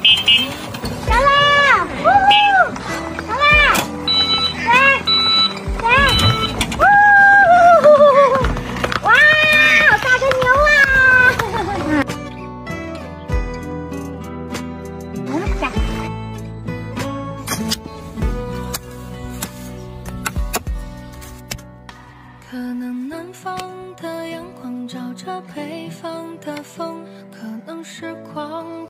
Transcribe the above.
上啦！呜！上啦！来来！呜！哇，好大个牛啊！下。 可能南方的阳光照着北方的风，可能时光。